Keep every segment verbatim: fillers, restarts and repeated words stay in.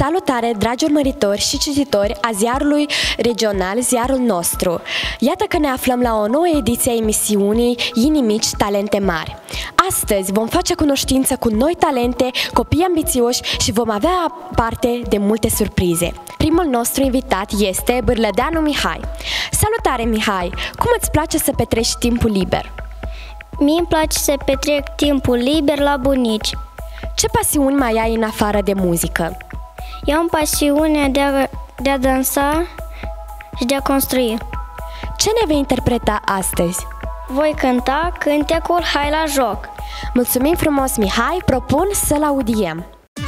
Salutare, dragi urmăritori și cititori a ziarului regional, Ziarul Nostru! Iată că ne aflăm la o nouă ediție a emisiunii Inimici Talente Mari. Astăzi vom face cunoștință cu noi talente, copii ambițioși și vom avea parte de multe surprize. Primul nostru invitat este Bârlădeanu Mihai. Salutare, Mihai! Cum îți place să petreci timpul liber? Mie îmi place să petrec timpul liber la bunici. Ce pasiuni mai ai în afară de muzică? Eu am pasiunea de a, de a dansa și de a construi. Ce ne vei interpreta astăzi? Voi cânta cântecul Hai la joc. Mulțumim frumos, Mihai! Propun să-l audiem!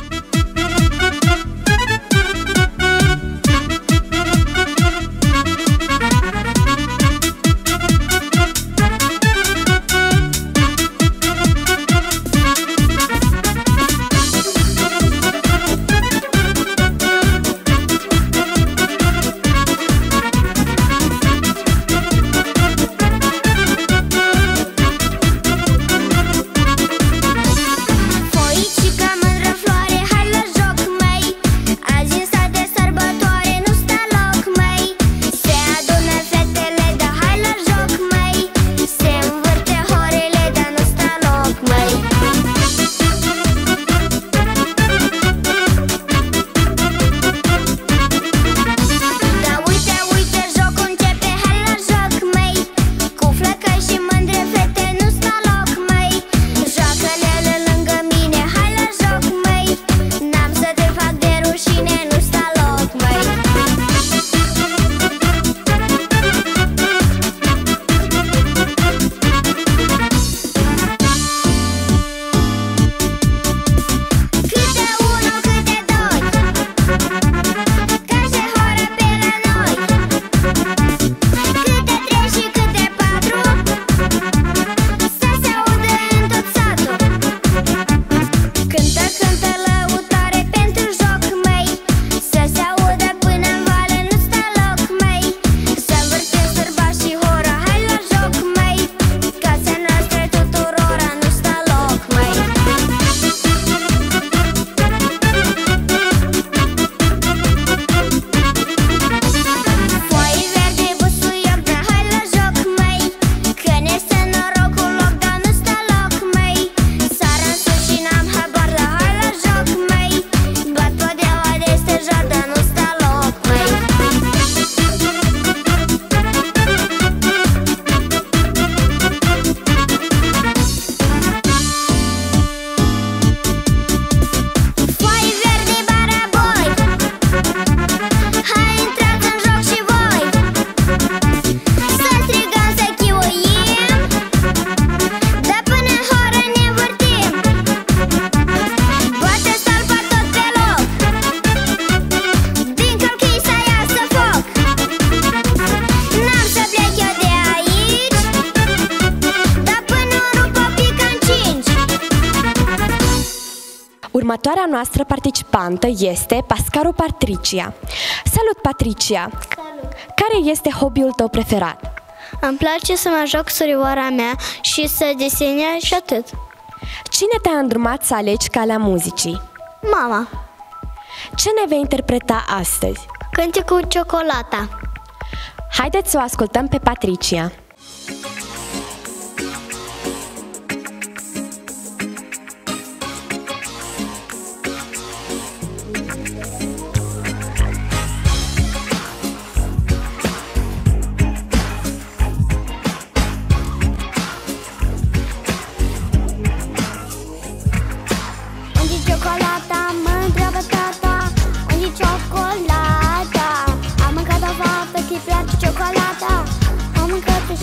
Următoarea noastră participantă este Pascaru Patricia. Salut, Patricia! Salut! Care este hobby-ul tău preferat? Îmi place să mă joc surioara mea și să desenez și atât. Cine te-a îndrumat să alegi calea muzicii? Mama! Ce ne vei interpreta astăzi? Cântecul Ciocolata. Haideți să o ascultăm pe Patricia. Ciocolata, am mâncat o fată, că-i place ciocolata. Am mâncat-o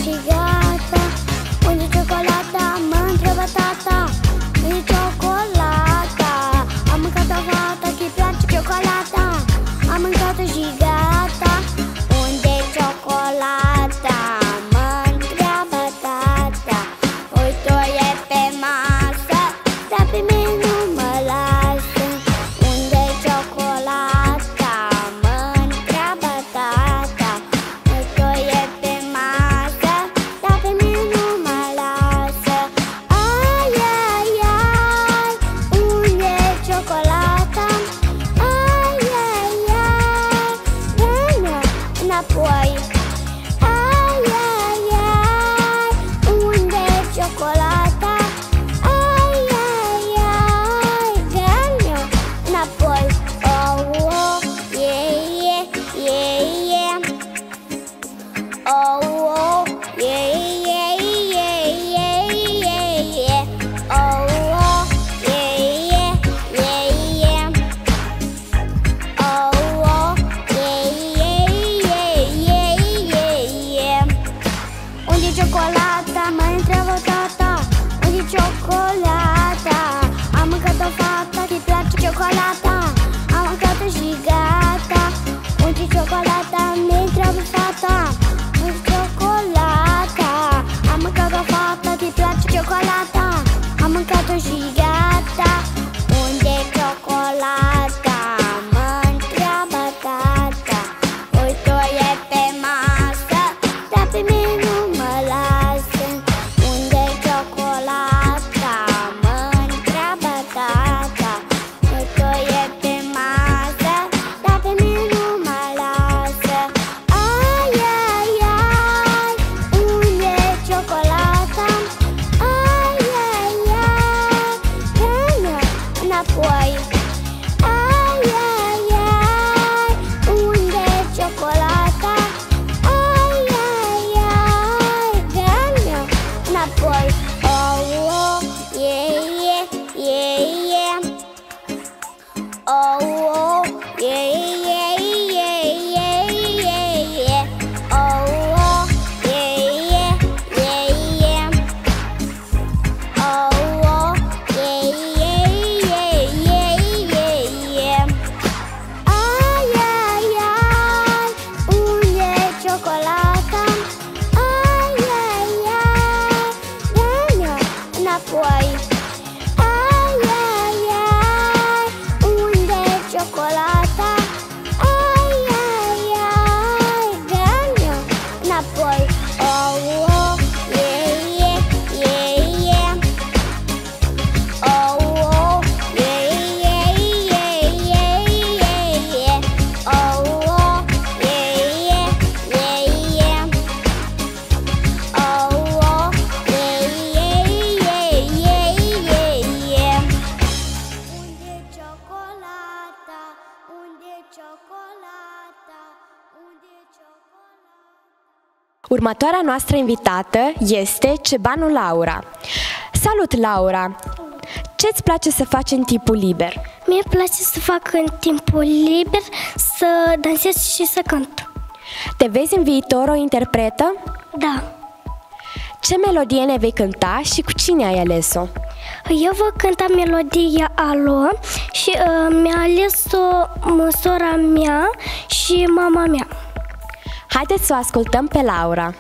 Următoarea noastră invitată este Cebanu Laura. Salut, Laura! Ce-ți place să faci în timpul liber? Mie îmi place să fac în timpul liber, să dansez și să cânt. Te vezi în viitor o interpretă? Da. Ce melodie ne vei cânta și cu cine ai ales-o? Eu voi cânta melodia Alo și uh, mi-a ales-o sora mea și mama mea. Haideți să o ascultăm pe Laura.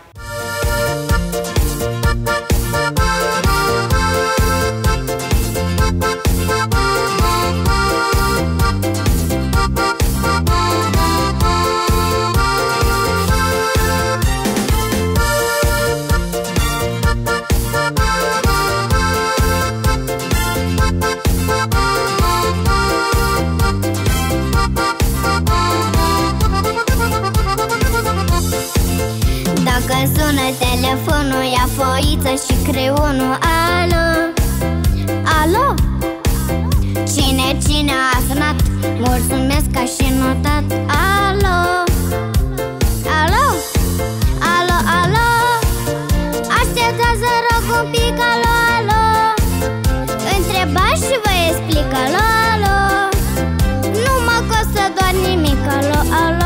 Dacă sună telefonul, ia foiță și creionul. Alo, alo, cine, cine a sunat? Mulțumesc că și notat. Alo, alo, alo, alo, așteptați să rog un pic. Alo, alo, întrebați și vă explic. Alo, alo, nu mă costă doar nimic. Alo, alo,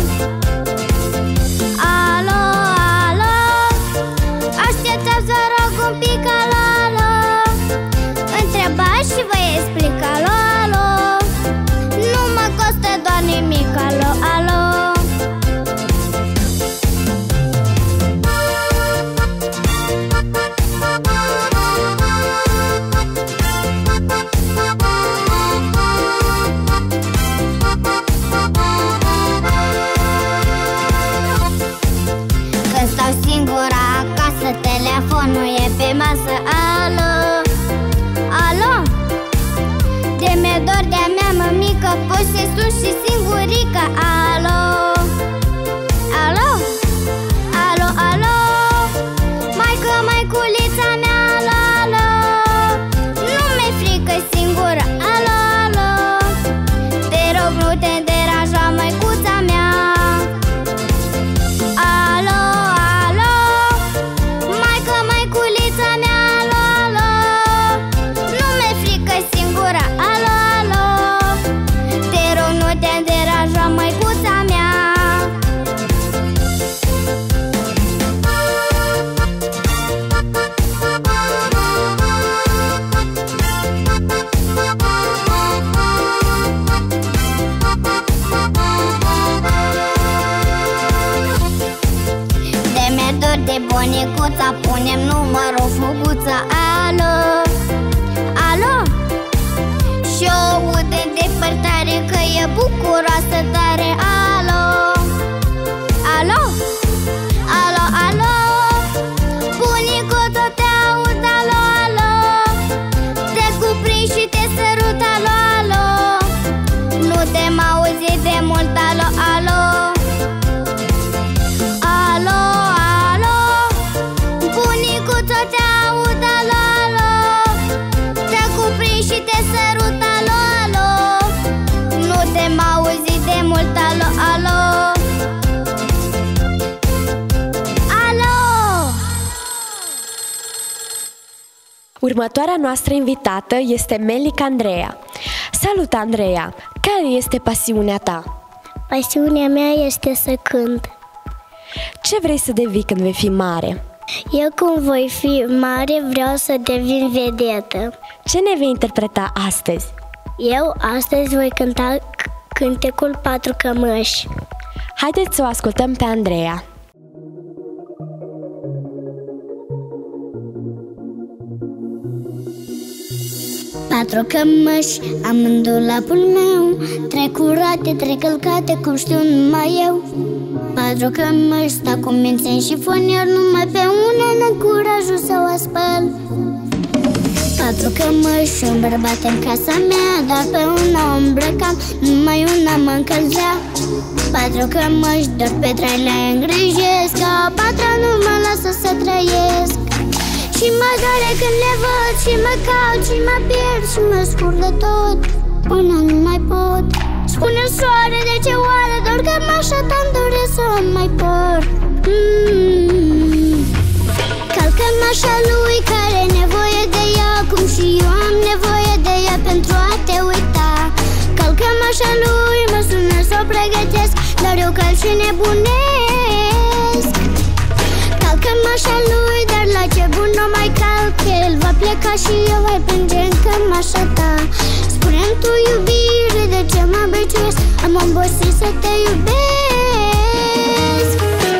și vă explic. Alo, alo, nu mă costă doar nimic. Alo, alo. Când stau singură acasă, telefonul e pe masă. Alo, alo, de mi-e dor de-a mea mămică, pot să sun și singurică. Alo, alo, alo, alo, maică, maiculița mea. Alo, alo, nu mi-e frică singură. Alo, alo, te rog nu te deranja, măicuța mea. Alo, alo, maică, măiculița mea. Alo, alo, nu mi-e frică singură. Alo, alo, te rog nu te deranja, măicuța mea. De mi-e dor de bunicuța, punem numărul fuguță. Alo, alo, și-o aud în depărtare că e bucuroasă tare. Alo, alo, alo, alo, bunicuță te aud. Alo, alo, te cuprind și te sărut. Alo, alo, nu te-am auzit de mult. Alo, alo, alo, alo, bunicuță te aud. Alo, alo, te cuprind și te sărut. Alo, alo, nu te-am auzit de mult. Alo, alo, alo. Următoarea noastră invitată este Melica Andreea. Salut, Andreea! Care este pasiunea ta? Pasiunea mea este să cânt. Ce vrei să devii când vei fi mare? Eu când voi fi mare vreau să devin vedetă. Ce ne vei interpreta astăzi? Eu astăzi voi cânta cântecul Patru Cămăși. Haideți să o ascultăm pe Andreea. Patru cămăși am în dulapul meu, trei curate, trei călcate, cum știu numai eu. Patru cămăși stau cu mințeni și fonier, numai pe una n-am curajul să o spăl. Patru cămăși, un bărbat în casa mea, dar pe una o îmbrăcam, numai una mă încălzea. Patru cămăși, doar pe trei le îngrijesc, ca a patra nu mă lasă să trăiesc. Și mă doare când le văd și mă caut și mă pierd și mă scurgă tot până nu mai pot. Spune soare, de ce oare doar cămășa ta-mi doresc să mai por. mm-hmm. cămașa lui care are nevoie de ea, cum și eu am nevoie de ea pentru a te uita. Calc cămașa lui, mă sună să o pregătesc, dar eu calc și nebunesc. Calc cămașa lui, dar la ce bun o mai calc, el va pleca și eu voi plânge în cămașa ta. Spune-mi tu, iubire, de ce mă beciuiesc, am obosit să te iubesc.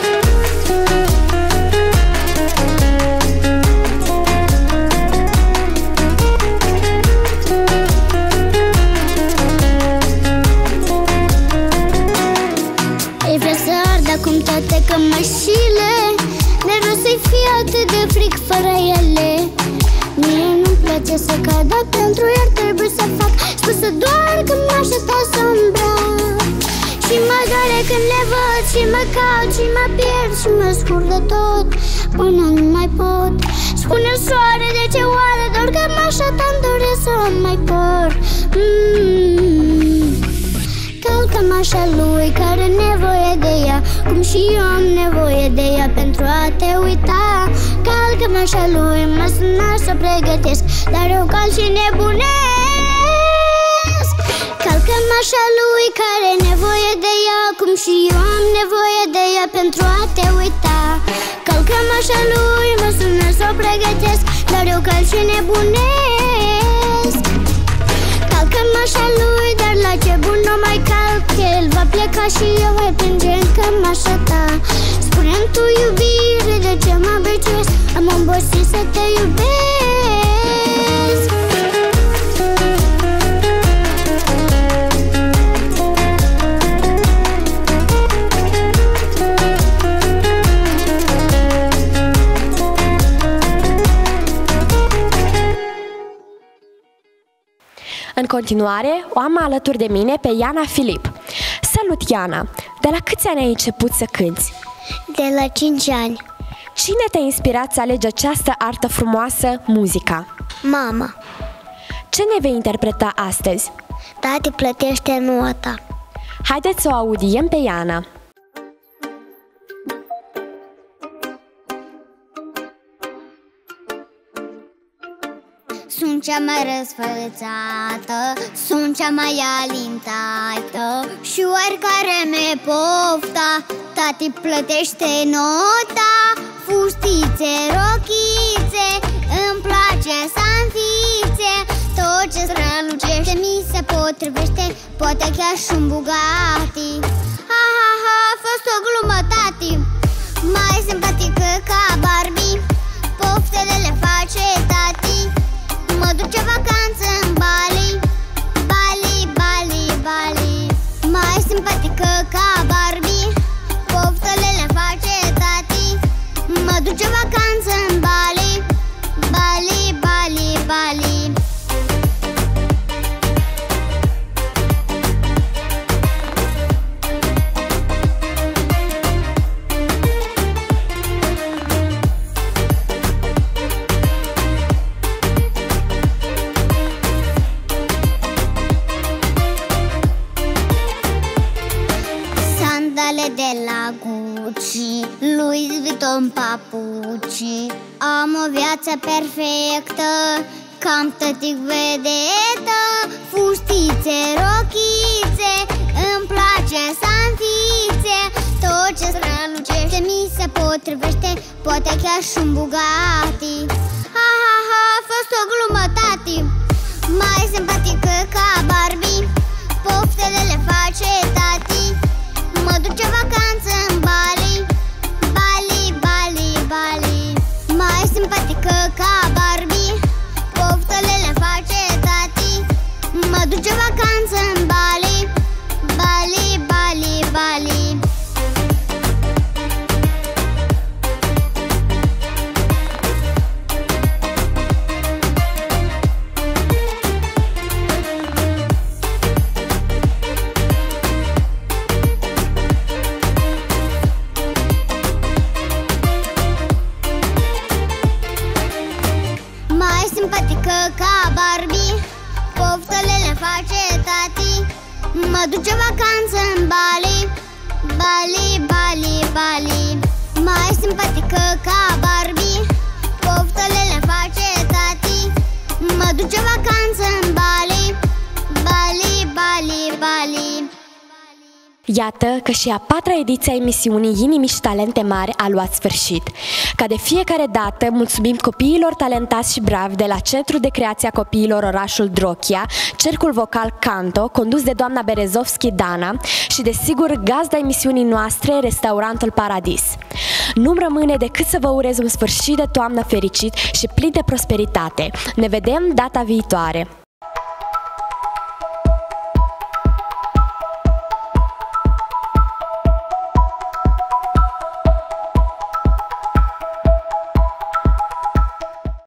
Ei vrea să ardă acum toate cămășile, de rost să-i fie atât de fric fără ele. Mie nu-mi place să cad, dar pentru el trebuie să fac. Spusă doar cămașa ta să îmbrac. Și mă doare când le văd și mă caut și mă pierd și mă scurdă tot până nu mai pot. Spune soare, de ce oare doar cămașa ta-mi doresc să o mai port. mm. Calc cămașa lui care are nevoie de ea, cum și eu am nevoie de ea pentru a te uita. Calc cămașa lui, mă sună să pregătesc, dar eu calc și nebunesc. Calc cămașa lui care are nevoie de ea, cum și eu am nevoie de ea pentru a te uita. Calc cămașa lui, mă sună să o pregătesc, dar eu calc și nebunesc. Calc cămașa lui, dar la ce bun o mai calc, el va pleca și eu voi plânge în cămașa ta. Spune-mi tu, iubire, de ce mă beciuiesc, am obosit să te iubesc. În continuare, o am alături de mine pe Iana Filip. Salut, Iana! De la câți ani ai început să cânți? De la cinci ani. Cine te-a inspirat să alegi această artă frumoasă, muzica? Mama. Ce ne vei interpreta astăzi? Tati plătește nota. Haideți să o audiem pe Iana. Sunt cea mai răsfățată, sunt cea mai alintată, și oricare mi-e pofta, tati plătește nota. Fustițe, rochițe, îmi place să înfițe, tot ce strălucește mi se potrivește, poate chiar și un Bugatti. Ha, ha, ha, a fost o glumă, tati, mai simpatică ca Barbie, poftele le face tati. Mă duce vacanță în Bali, Bali, Bali, Bali. Mai simpatică ca Barbie, poftele le face tati. Mă duce vacanță în Bali, Bali, Bali, Bali. De la Gucci, Louis Vuitton papuci. Am o viață perfectă, cam tătic vedetă. Fustițe, rochițe, îmi place să înfițe, tot ce strălucește mi se potrivește, poate chiar și un Bugatti. Ha, ha, ha, a fost o glumă, tati, mai simpatică ca Barbie, poftele le face tati. Mă duce vacanță în Bali, Bali, Bali, Bali. Mai simpatică ca Barbie, poftele le face tati. Mă duce vacanță în Bali, Bali, Bali, Bali. Simpatică ca Barbie, poftele le face tati. Mă duce vacanță în Bali, Bali, Bali, Bali. Mai simpatică ca Barbie, poftele Iată că și a patra ediție a emisiunii Inimii și Talente Mari a luat sfârșit. Ca de fiecare dată, mulțumim copiilor talentați și bravi de la Centrul de Creație a Copiilor orașul Drochia, Cercul Vocal Canto, condus de doamna Berezovski Dana și, desigur, gazda emisiunii noastre, Restaurantul Paradis. Nu-mi rămâne decât să vă urez un sfârșit de toamnă fericit și plin de prosperitate. Ne vedem data viitoare!